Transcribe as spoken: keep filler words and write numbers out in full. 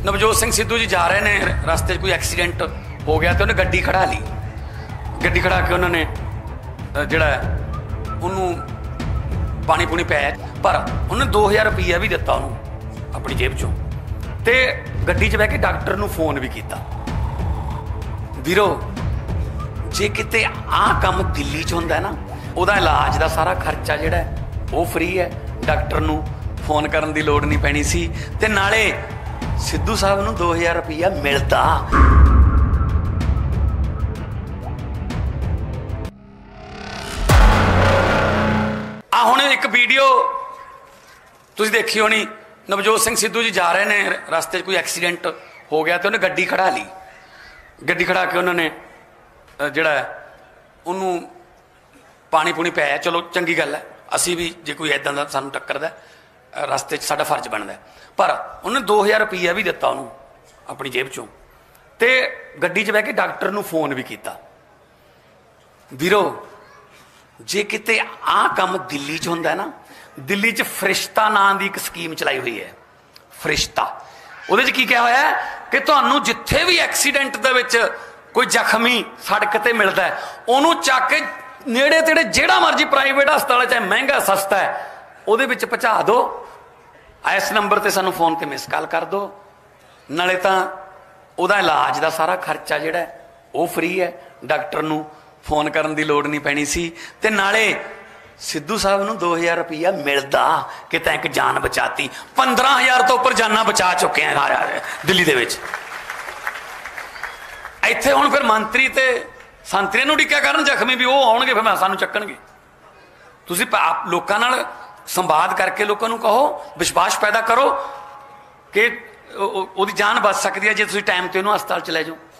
नवजोत सिंह सिद्धू जी जा रहे ने, रस्ते कोई एक्सीडेंट हो गया तो उन्हें गड्डी खड़ा ली। गड्डी खड़ा के उन्होंने जिहड़ा उन्होंने पानी पूनी पाया, पर उन्हें दो हज़ार रुपया भी दिता उन्होंने अपनी जेब चों, ते गड्डी च बह के डॉक्टर नूं फोन भी किया, वीरो जे किते आ काम दिल्ली च हुंदा है ना, उहदा इलाज का सारा खर्चा जिहड़ा वो फ्री है, डॉक्टर नूं फोन करन दी लोड़ नहीं पैनी सी, ते नाले सिद्धू साहब नूं दो हज़ार रुपया मिलता। आ हुण एक वीडियो तुसीं देखी होनी, नवजोत सिंह सिद्धू जी जा रहे ने, रस्ते कोई एक्सीडेंट हो गया तो उन्हें गड्डी खड़ा ली। गड्डी खड़ा के उन्होंने जिहड़ा उन्होंने पानी पूनी पाया, चलो चंगी गल है, असी भी जे कोई इदां दा सानूं टक्करदा रस्ते च साडा फर्ज बनदा, पर उन्हें दो हज़ार रुपया भी दिता उन्होंने अपनी जेब चों, ते गड्डी च बह के डॉक्टर नूं फोन भी किया, वीरो जे किते आ काम दिल्ली च हुंदा है ना, दिल्ली च फरिश्ता नां दी एक स्कीम चलाई हुई है। फरिश्ता उहदे च की कहा होया है कि तुहानूं जिथे भी एक्सीडेंट दे विच कोई जख्मी सड़क ते मिलदा है, उहनूं चक के नेड़े तेड़े जिहड़ा मर्जी प्राइवेट हस्पताल चाहे महंगा सस्ता है उहदे विच पहुंचा दो, इस नंबर ते सानूं फोन ते मिस कॉल कर दो, नाले तां उहदा इलाज का सारा खर्चा जिहड़ा वो फ्री है, डॉक्टर नूं फोन करन दी लोड़ नहीं पैनी सी, ते नाले सिद्धू साहब नूं दो हज़ार रुपया मिलता कि तैं एक जान बचाती। पंद्रह हज़ार तो उपर जाना बचा चुके हैं दिल्ली दे विच। इत्थे हुण फिर मंत्री ते संतरे नूं डिक्या करन जख्मी भी, वो आउणगे फिर सानूं चक्कणगे। तुसीं आप लोकां नाल संवाद करके लोगों को कहो, विश्वास पैदा करो कि वो जान बच सकती है जे तुसीं टाइम ते उहनूं हस्पताल च लै जाओ।